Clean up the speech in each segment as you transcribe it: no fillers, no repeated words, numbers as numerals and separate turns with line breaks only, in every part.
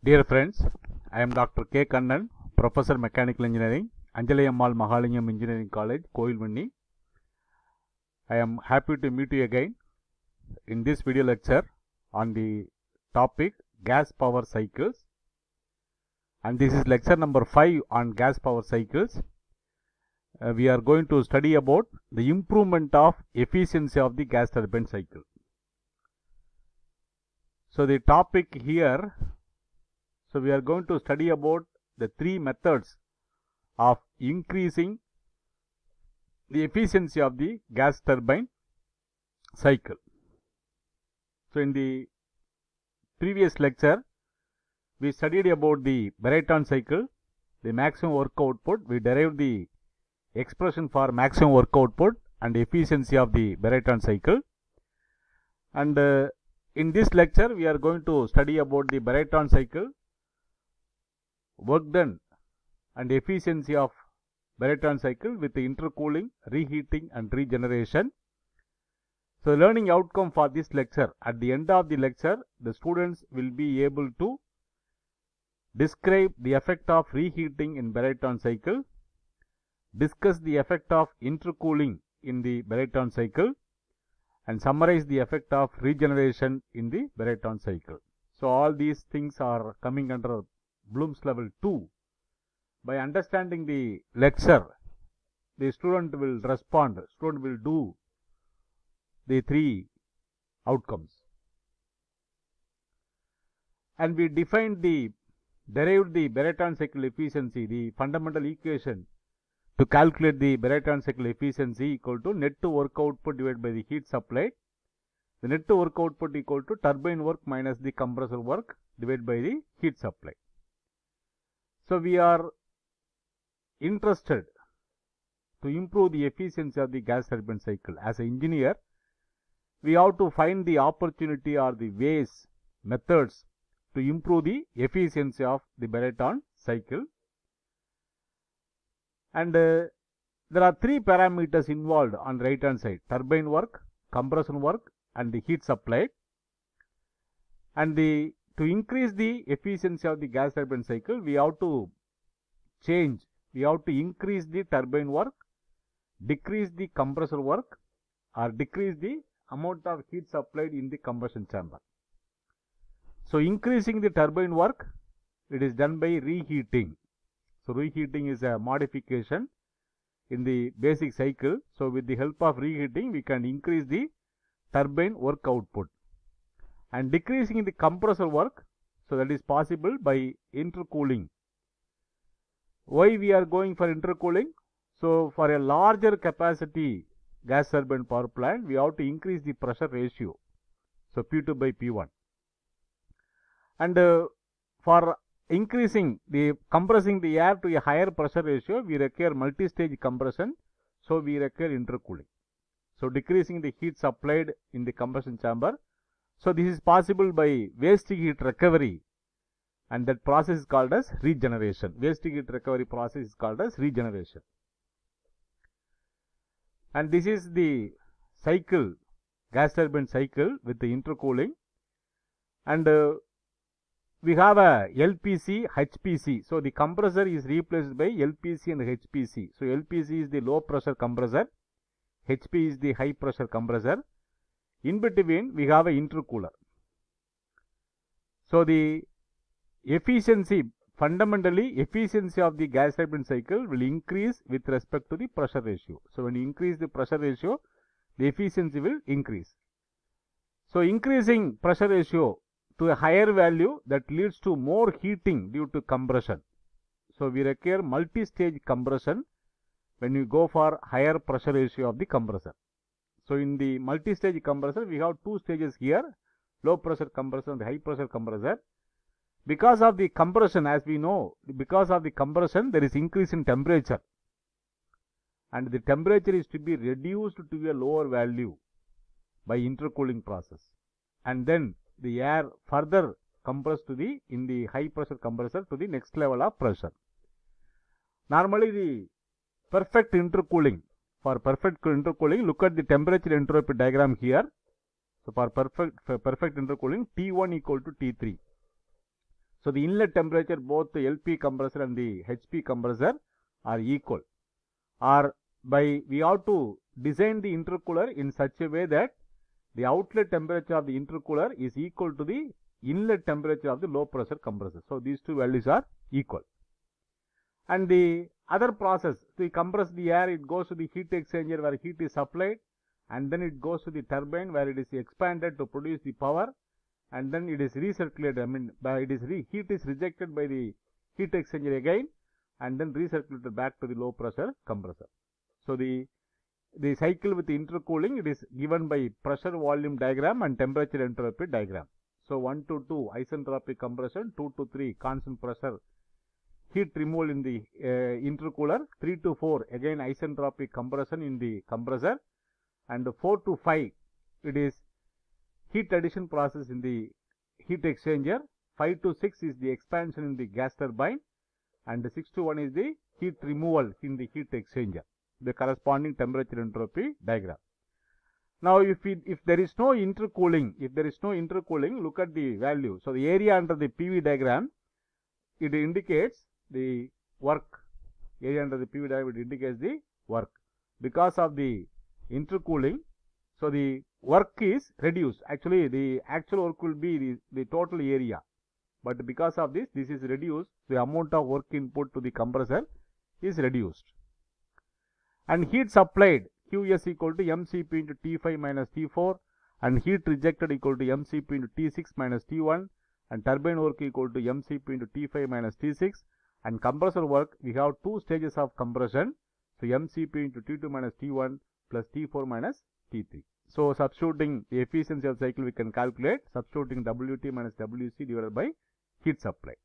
Dear friends, I am Dr. K. Kannan, Professor Mechanical Engineering, Anjali Ammal Mahalingam Engineering College, Koilvanni. I am happy to meet you again in this video lecture on the topic gas power cycles, and this is lecture number 5 on gas power cycles. We are going to study about the improvement of efficiency of the gas turbine cycle. So the topic here, so we are going to study about the three methods of increasing the efficiency of the gas turbine cycle. So in the previous lecture, we studied about the Brayton cycle, the maximum work output. We derived the expression for maximum work output and efficiency of the Brayton cycle. And in this lecture, we are going to study about the Brayton cycle, work done and efficiency of Brayton cycle with the intercooling, reheating and regeneration. So learning outcome for this lecture, at the end of the lecture, the students will be able to describe the effect of reheating in Brayton cycle, discuss the effect of intercooling in the Brayton cycle, and summarize the effect of regeneration in the Brayton cycle. So all these things are coming under Bloom's level 2. By understanding the lecture, the student will respond, student will do the three outcomes. And we derived the Brayton cycle efficiency, the fundamental equation to calculate the Brayton cycle efficiency equal to net to work output divided by the heat supplied. The net to work output equal to turbine work minus the compressor work divided by the heat supplied. So we are interested to improve the efficiency of the gas turbine cycle. As an engineer, we have to find the opportunity or the ways, methods to improve the efficiency of the Brayton cycle. And there are three parameters involved on the right hand side: turbine work, compression work and the heat supplied. And to increase the efficiency of the gas turbine cycle, we have to increase the turbine work, decrease the compressor work, or decrease the amount of heat supplied in the combustion chamber. So increasing the turbine work, it is done by reheating. So reheating is a modification in the basic cycle. So with the help of reheating, we can increase the turbine work output. And decreasing the compressor work, so that is possible by intercooling. Why we are going for intercooling? So for a larger capacity gas turbine power plant, we have to increase the pressure ratio. So P2 by P1. And for compressing the air to a higher pressure ratio, we require multi-stage compression. So we require intercooling. So decreasing the heat supplied in the combustion chamber. So this is possible by waste heat recovery, and that process is called as regeneration. Waste heat recovery process is called as regeneration. And this is the cycle, gas turbine cycle with the intercooling. And we have a LPC, HPC. So the compressor is replaced by LPC and HPC. So LPC is the low pressure compressor, HP is the high pressure compressor. In between, we have an intercooler. So the efficiency, fundamentally, efficiency of the gas turbine cycle will increase with respect to the pressure ratio. So when you increase the pressure ratio, the efficiency will increase. So increasing pressure ratio to a higher value, that leads to more heating due to compression. So we require multi-stage compression when you go for higher pressure ratio of the compressor. So in the multi-stage compressor, we have two stages here: low pressure compressor and high pressure compressor. Because of the compression, as we know, because of the compression, there is increase in temperature, and the temperature is to be reduced to a lower value by intercooling process, and then the air further compressed in the high pressure compressor to the next level of pressure. Normally the perfect intercooling, for perfect intercooling, look at the temperature entropy diagram here. So for perfect intercooling, T1 equal to T3. So the inlet temperature, both the LP compressor and the HP compressor are equal. Or we have to design the intercooler in such a way that the outlet temperature of the intercooler is equal to the inlet temperature of the low pressure compressor. So these two values are equal. And the other process, to compress the air, it goes to the heat exchanger where heat is supplied, and then it goes to the turbine where it is expanded to produce the power, and then it is recirculated. I mean, heat is rejected by the heat exchanger again, and then recirculated back to the low pressure compressor. So the cycle with the intercooling, it is given by pressure volume diagram and temperature entropy diagram. So 1 to 2 isentropic compression, 2 to 3 constant pressure heat removal in the intercooler, 3 to 4 again isentropic compression in the compressor, and 4 to 5 it is heat addition process in the heat exchanger, 5 to 6 is the expansion in the gas turbine, and 6 to 1 is the heat removal in the heat exchanger, the corresponding temperature entropy diagram. Now if there is no intercooling, look at the value. So the area under the PV diagram, it indicates the work. Area under the PV diagram, it indicates the work. Because of the intercooling, so the work is reduced. Actually, the actual work will be the total area, but because of this is reduced. The amount of work input to the compressor is reduced. And heat supplied, QS equal to mCp into T5 minus T4, and heat rejected equal to mCp into T6 minus T1, and turbine work equal to mCp into T5 minus T6, and compressor work, we have two stages of compression. So mCp into T2 minus T1 plus T4 minus T3. So substituting the efficiency of cycle, we can calculate substituting Wt minus Wc divided by heat supply.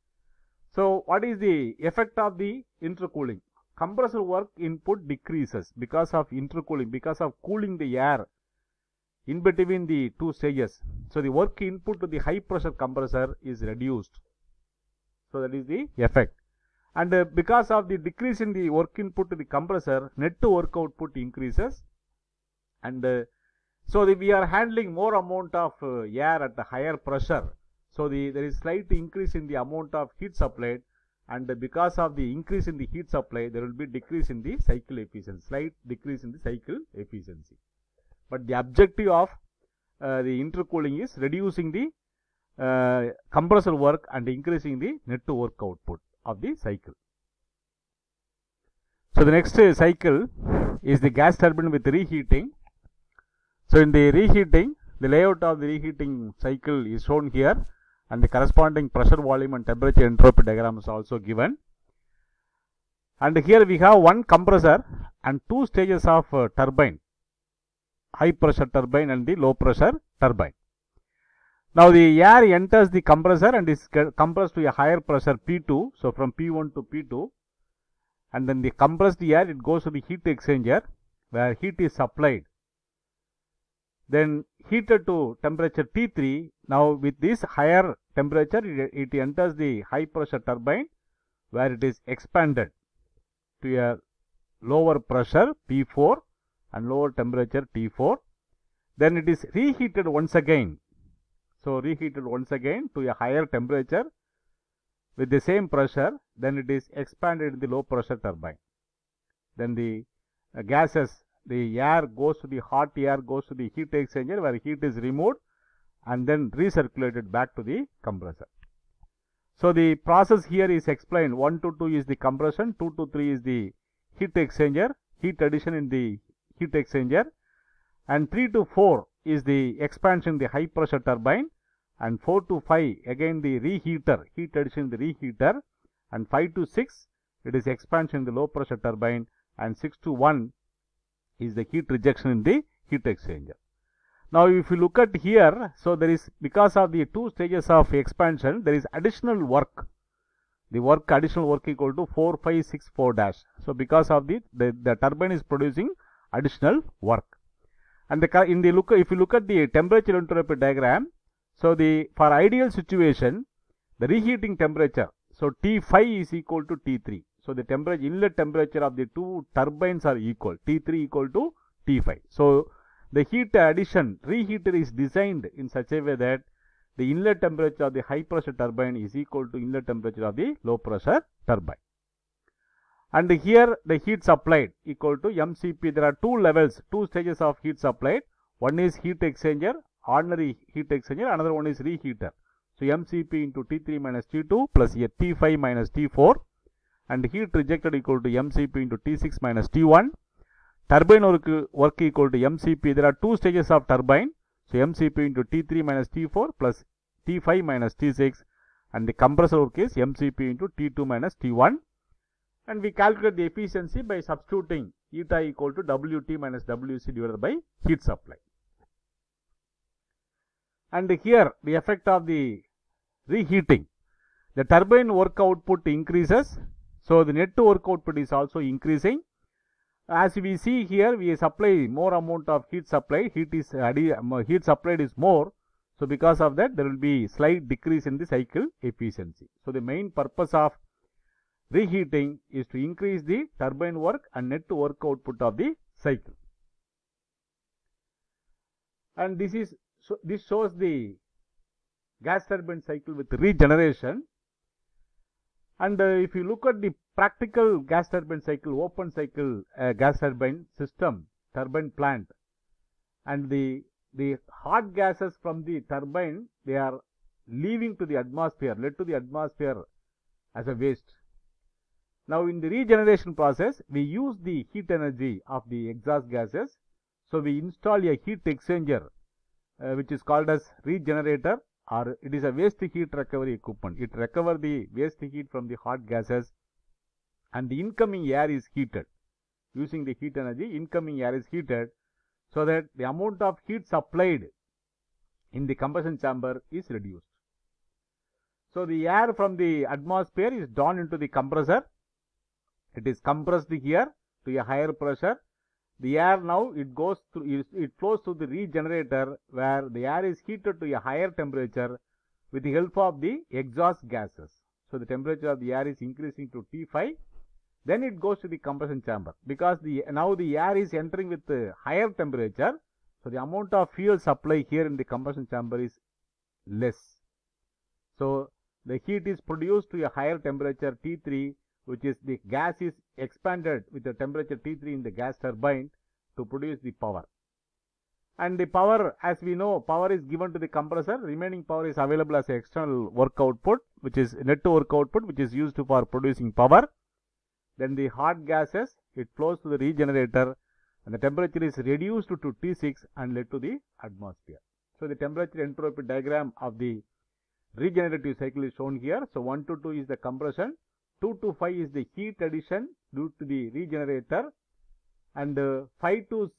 So what is the effect of the intercooling? Compressor work input decreases because of intercooling, because of cooling the air in between the two stages. So the work input to the high pressure compressor is reduced. So that is the effect. And because of the decrease in the work input to the compressor, net work output increases. And so we are handling more amount of air at the higher pressure. So there is slight increase in the amount of heat supplied, and because of the increase in the heat supply, there will be decrease in the cycle efficiency, slight decrease in the cycle efficiency. But the objective of the intercooling is reducing the compressor work and increasing the net work output of the cycle. So the next cycle is the gas turbine with reheating. So in the reheating, the layout of the reheating cycle is shown here, and the corresponding pressure, volume and temperature entropy diagram is also given. And here we have one compressor and two stages of turbine, high pressure turbine and the low pressure turbine. Now the air enters the compressor and is compressed to a higher pressure P2, so from P1 to P2, and then the compressed air, it goes to the heat exchanger where heat is supplied. Then heated to temperature T3. Now with this higher temperature, it enters the high pressure turbine where it is expanded to a lower pressure P4 and lower temperature T4. Then it is reheated once again. So reheated once again to a higher temperature with the same pressure. Then it is expanded in the low pressure turbine. Then the gases, the air goes to the hot air goes to the heat exchanger where heat is removed and then recirculated back to the compressor. So the process here is explained. 1 to 2 is the compression, 2 to 3 is the heat exchanger, heat addition in the heat exchanger, and 3 to 4 is the expansion in the high pressure turbine, and 4 to 5 again the reheater, heat addition in the reheater, and 5 to 6 it is expansion in the low pressure turbine, and 6 to 1 is the heat rejection in the heat exchanger. Now if you look at here, so there is, because of the two stages of expansion, there is additional work. The additional work equal to 4564 dash. So because of the turbine is producing additional work. And if you look at the temperature entropy diagram, so for ideal situation, the reheating temperature, so T5 is equal to T3. So the inlet temperature of the two turbines are equal, T3 equal to T5. So the heat addition reheater is designed in such a way that the inlet temperature of the high pressure turbine is equal to inlet temperature of the low pressure turbine. And here the heat supplied equal to MCP. There are two levels, two stages of heat supplied. One is heat exchanger, ordinary heat exchanger, another one is reheater. So MCP into T3 minus T2 plus a T5 minus T4, and heat rejected equal to MCP into T6 minus T1. Turbine work equal to MCP. There are two stages of turbine. So MCP into T3 minus T4 plus T5 minus T6, and the compressor work is MCP into T2 minus T1. And we calculate the efficiency by substituting eta equal to WT minus WC divided by heat supply. And here the effect of the reheating. The turbine work output increases, so the net work output is also increasing. As we see here, we supply more amount of heat supply. Heat supplied is more. So because of that, there will be slight decrease in the cycle efficiency. So the main purpose of reheating is to increase the turbine work and net work output of the cycle. And this shows the gas turbine cycle with regeneration. And if you look at the practical gas turbine cycle, open cycle gas turbine system, turbine plant, and the hot gases from the turbine, they are leaving to the atmosphere, led to the atmosphere as a waste. Now in the regeneration process, we use the heat energy of the exhaust gases. So we install a heat exchanger which is called as regenerator, or it is a waste heat recovery equipment. It recovers the waste heat from the hot gases, and the incoming air is heated. Using the heat energy, incoming air is heated, so that the amount of heat supplied in the combustion chamber is reduced. So the air from the atmosphere is drawn into the compressor. It is compressed here to a higher pressure. The air now it flows through the regenerator, where the air is heated to a higher temperature with the help of the exhaust gases. So the temperature of the air is increasing to T5. Then it goes to the combustion chamber, because now the air is entering with a higher temperature. So the amount of fuel supply here in the combustion chamber is less. So the heat is produced to a higher temperature T3, which is the gas is expanded with the temperature T3 in the gas turbine to produce the power. And the power, as we know, power is given to the compressor. Remaining power is available as external work output, which is net work output, which is used for producing power. Then the hot gases, it flows to the regenerator, and the temperature is reduced to T6 and led to the atmosphere. So the temperature entropy diagram of the regenerative cycle is shown here. So 1 to 2 is the compression, 2 to 5 is the heat addition due to the regenerator, and 5 to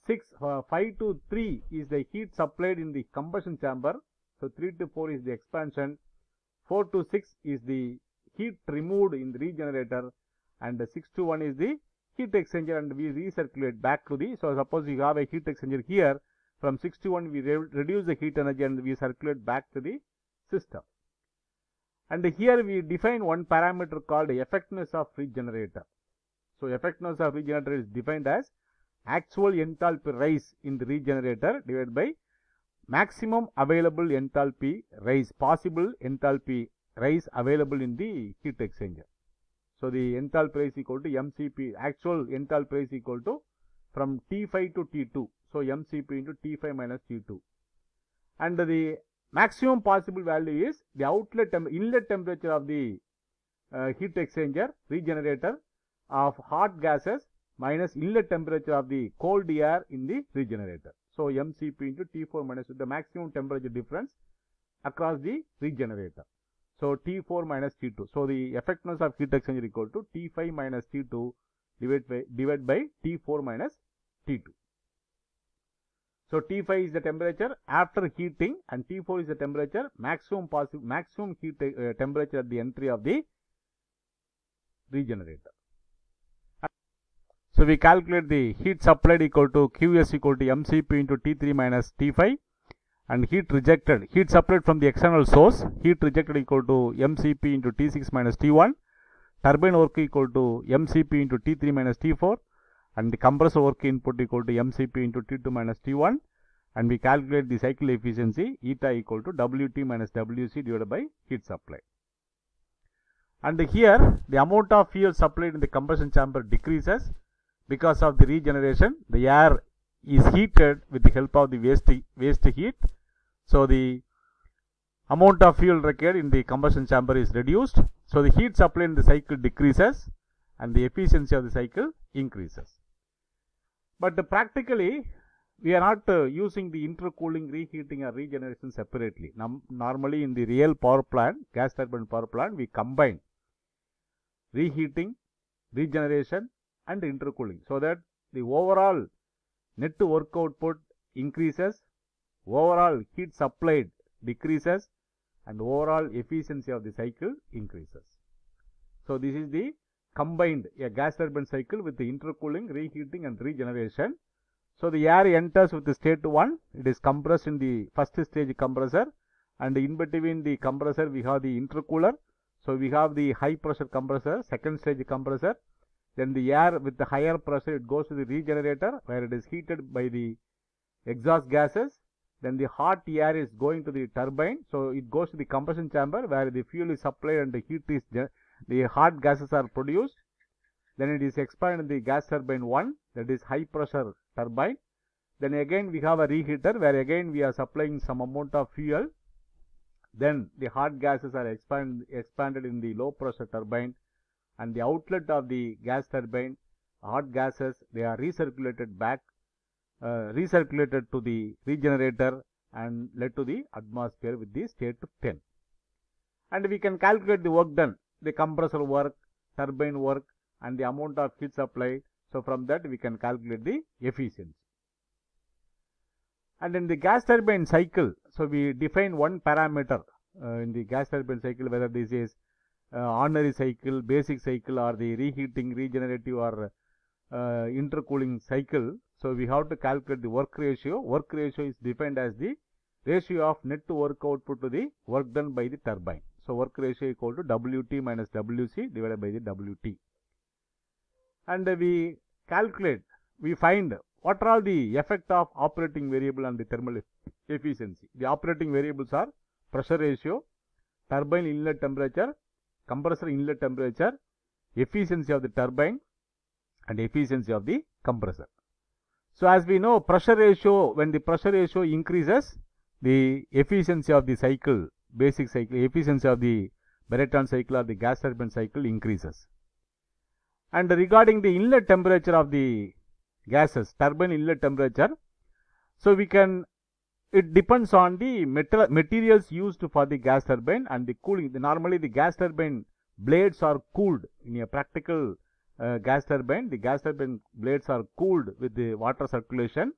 3 is the heat supplied in the combustion chamber. So 3 to 4 is the expansion, 4 to 6 is the heat removed in the regenerator, and 6 to 1 is the heat exchanger, and we recirculate back to the, so suppose you have a heat exchanger here, from 6 to 1 we reduce the heat energy and we circulate back to the system. And here we define one parameter called effectiveness of regenerator. So effectiveness of regenerator is defined as actual enthalpy rise in the regenerator divided by maximum available enthalpy rise, possible enthalpy rise available in the heat exchanger. So the enthalpy rise equal to MCP, actual enthalpy rise equal to from T5 to T2. So MCP into T5 minus T2. And the maximum possible value is the inlet temperature of the heat exchanger, regenerator, of hot gases minus inlet temperature of the cold air in the regenerator. So MCP into T4 minus the maximum temperature difference across the regenerator. So T4 minus T2. So the effectiveness of heat exchanger equal to T5 minus T2 divided by T4 minus T2. So T5 is the temperature after heating, and T4 is the temperature maximum heat temperature at the entry of the regenerator. So we calculate the heat supplied equal to QS equal to MCP into T3 minus T5, and heat rejected, heat supplied from the external source, heat rejected equal to MCP into T6 minus T1, turbine work equal to MCP into T3 minus T4, and the compressor work input equal to MCP into T2 minus T1, and we calculate the cycle efficiency eta equal to Wt minus Wc divided by heat supply. And here the amount of fuel supplied in the combustion chamber decreases because of the regeneration. The air is heated with the help of the waste heat. So the amount of fuel required in the combustion chamber is reduced. So the heat supply in the cycle decreases and the efficiency of the cycle increases. But practically we are not using the intercooling, reheating or regeneration separately. Normally in the real power plant, gas turbine power plant, we combine reheating, regeneration and intercooling, so that the overall net work output increases, overall heat supplied decreases and overall efficiency of the cycle increases. So this is the combined gas turbine cycle with the intercooling, reheating and regeneration. So the air enters with the state 1, it is compressed in the first stage compressor, and in between the compressor we have the intercooler. So we have the high pressure compressor, second stage compressor. Then the air with the higher pressure, it goes to the regenerator where it is heated by the exhaust gases. Then the hot air is going to the turbine, so it goes to the combustion chamber where the fuel is supplied and the heat is, the hot gases are produced. Then it is expanded in the gas turbine 1, that is high pressure turbine. Then again we have a reheater where again we are supplying some amount of fuel. Then the hot gases are expanded in the low pressure turbine, and the outlet of the gas turbine, hot gases, they are recirculated back, recirculated to the regenerator and led to the atmosphere with the state 10. And we can calculate the work done, the compressor work, turbine work and the amount of heat supplied. So from that we can calculate the efficiency. And in the gas turbine cycle, so we define one parameter in the gas turbine cycle, whether this is ordinary cycle, basic cycle or the reheating, regenerative or intercooling cycle. So we have to calculate the work ratio. Work ratio is defined as the ratio of net work output to the work done by the turbine. So work ratio equal to Wt minus Wc divided by the Wt. And we calculate, we find what are all the effect of operating variable on the thermal efficiency. The operating variables are pressure ratio, turbine inlet temperature, compressor inlet temperature, efficiency of the turbine and efficiency of the compressor. So as we know, pressure ratio, when the pressure ratio increases, the efficiency of the cycle, basic cycle, efficiency of the Brayton cycle or the gas turbine cycle increases. And regarding the inlet temperature of the gases, turbine inlet temperature, so we can, it depends on the materials used for the gas turbine and the cooling. Normally the gas turbine blades are cooled in a practical gas turbine. The gas turbine blades are cooled with the water circulation,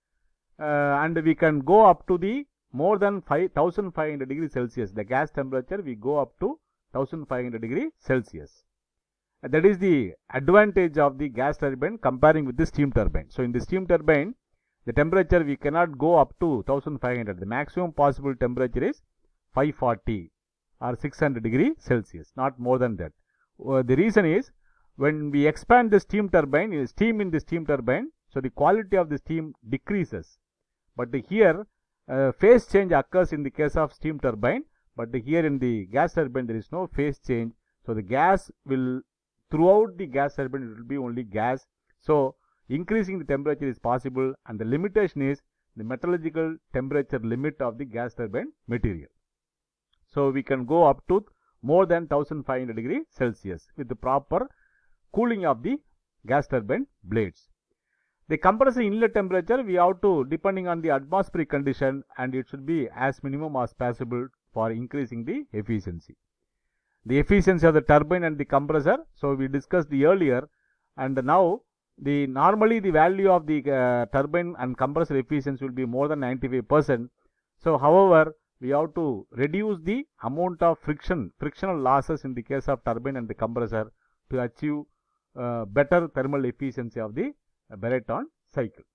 and we can go up to the more than 1500 degrees Celsius. The gas temperature we go up to 1500 degrees Celsius. That is the advantage of the gas turbine comparing with the steam turbine. So in the steam turbine, the temperature we cannot go up to 1500. The maximum possible temperature is 540 or 600 degrees Celsius, not more than that. The reason is, when we expand the steam turbine, steam in the steam turbine, so the quality of the steam decreases. But here phase change occurs in the case of steam turbine, but here in the gas turbine there is no phase change. So the gas will, throughout the gas turbine it will be only gas. So increasing the temperature is possible, and the limitation is the metallurgical temperature limit of the gas turbine material. So we can go up to more than 1500 degrees Celsius with the proper cooling of the gas turbine blades. The compressor inlet temperature we have to, depending on the atmospheric condition, and it should be as minimum as possible for increasing the efficiency. The efficiency of the turbine and the compressor, so we discussed the earlier, and now the normally the value of the turbine and compressor efficiency will be more than 95%. So however, we have to reduce the amount of frictional losses in the case of turbine and the compressor to achieve better thermal efficiency of the Brayton cycle.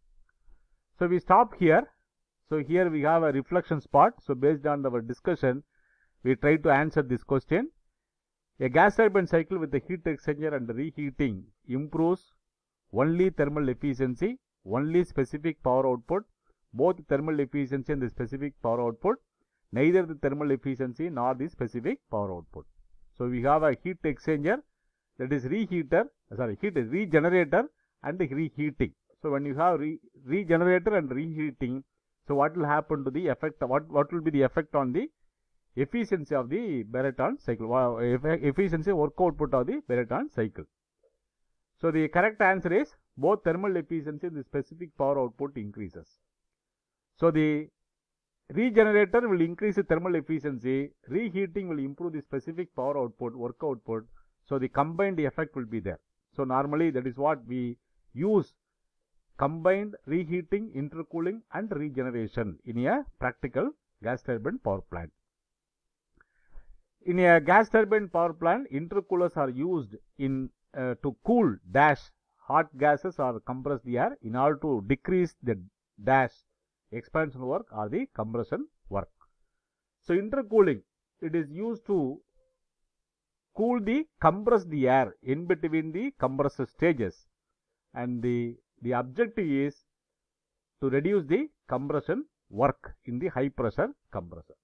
So we stop here. So here we have a reflection spot. So based on our discussion, we try to answer this question. A gas turbine cycle with a heat exchanger and reheating improves only thermal efficiency, only specific power output, both thermal efficiency and the specific power output, neither the thermal efficiency nor the specific power output. So we have a heat exchanger, that is regenerator and reheating. So when you have regenerator and reheating, so what will happen to the effect, what will be the effect on the efficiency of the Breton cycle, efficiency work output of the Breton cycle. So the correct answer is both thermal efficiency and the specific power output increases. So the regenerator will increase the thermal efficiency, reheating will improve the specific power output, work output. So the combined effect will be there. So normally that is what we use, combined reheating, intercooling and regeneration in a practical gas turbine power plant. In a gas turbine power plant, intercoolers are used in to cool hot gases or compress the air in order to decrease the expansion work or the compression work. So intercooling, it is used to cool the compress the air in between the compressor stages, and the objective is to reduce the compression work in the high pressure compressor.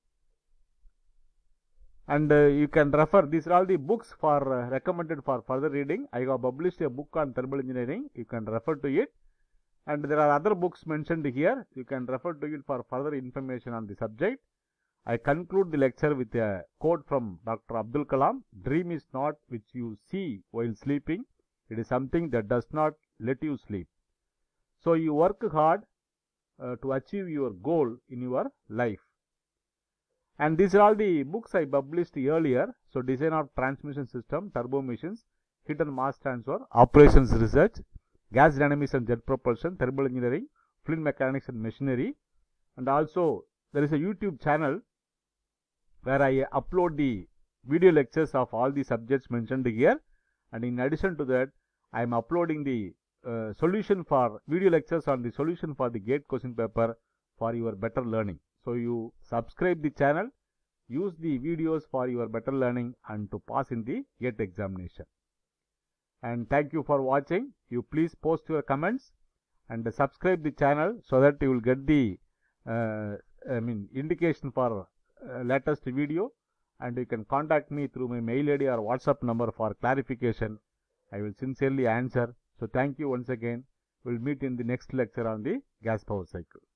And you can refer, these are all the books for recommended for further reading. I have published a book on thermal engineering, you can refer to it, and there are other books mentioned here, you can refer to it for further information on the subject. I conclude the lecture with a quote from Dr. Abdul Kalam: "Dream is not which you see while sleeping, it is something that does not let you sleep." So you work hard to achieve your goal in your life. And these are all the books I published earlier. So design of transmission system, turbo machines, heat and mass transfer, operations research, gas dynamics and jet propulsion, thermal engineering, fluid mechanics and machinery. And also there is a YouTube channel where I upload the video lectures of all the subjects mentioned here. And in addition to that, I am uploading the solution for video lectures on the solution for the GATE question paper for your better learning. So you subscribe the channel, use the videos for your better learning and to pass in the GATE examination. And thank you for watching. You please post your comments and subscribe the channel so that you will get the indication for latest video, and you can contact me through my mail ID or WhatsApp number for clarification. I will sincerely answer. So thank you once again. We'll meet in the next lecture on the gas power cycle.